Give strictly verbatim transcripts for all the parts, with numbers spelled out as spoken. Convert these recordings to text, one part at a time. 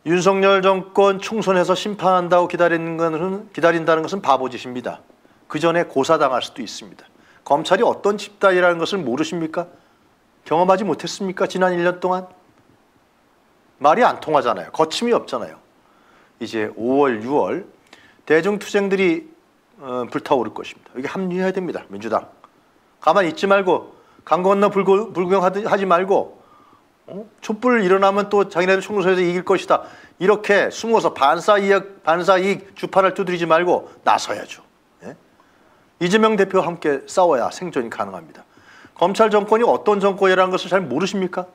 윤석열 정권 총선에서 심판한다고 기다리는 것은, 기다린다는 것은 바보짓입니다. 그 전에 고사당할 수도 있습니다. 검찰이 어떤 집단이라는 것을 모르십니까? 경험하지 못했습니까? 지난 일 년 동안? 말이 안 통하잖아요. 거침이 없잖아요. 이제 오월, 유월 대중투쟁들이 어, 불타오를 것입니다. 여기 합류해야 됩니다. 민주당. 가만히 있지 말고 강 건너 불구, 불구경하지 말고 어? 촛불 일어나면 또 자기네들 총선에서 이길 것이다. 이렇게 숨어서 반사이익, 반사이익 주판을 두드리지 말고 나서야죠. 예? 이재명 대표와 함께 싸워야 생존이 가능합니다. 검찰 정권이 어떤 정권이라는 것을 잘 모르십니까?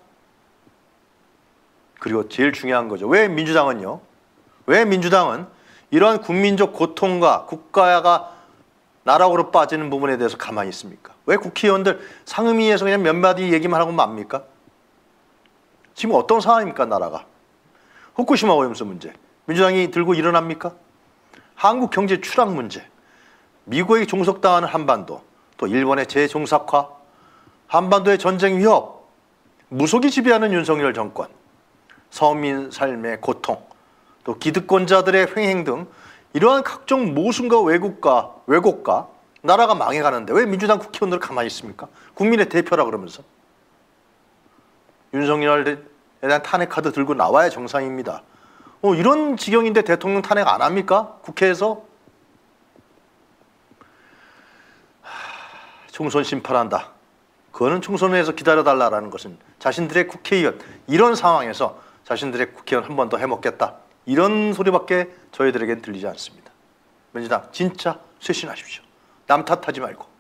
그리고 제일 중요한 거죠. 왜 민주당은요? 왜 민주당은 이러한 국민적 고통과 국가가 나락으로 빠지는 부분에 대해서 가만히 있습니까? 왜 국회의원들 상임위에서 그냥 몇 마디 얘기만 하고 맙니까? 지금 어떤 상황입니까, 나라가? 후쿠시마 오염수 문제, 민주당이 들고 일어납니까? 한국 경제 추락 문제, 미국에게 종속당하는 한반도, 또 일본의 재종삭화, 한반도의 전쟁 위협, 무속이 지배하는 윤석열 정권, 서민 삶의 고통, 또 기득권자들의 횡행 등 이러한 각종 모순과 왜곡과 왜곡과 나라가 망해가는데 왜 민주당 국회의원들 가만히 있습니까? 국민의 대표라 그러면서. 윤석열에 대한 탄핵 카드 들고 나와야 정상입니다. 어, 이런 지경인데 대통령 탄핵 안 합니까? 국회에서? 하, 총선 심판한다. 그거는 총선에서 기다려달라는 것은 자신들의 국회의원, 이런 상황에서 자신들의 국회의원 한 번 더 해먹겠다. 이런 소리밖에 저희들에겐 들리지 않습니다. 민주당 진짜 쇄신하십시오. 남 탓하지 말고.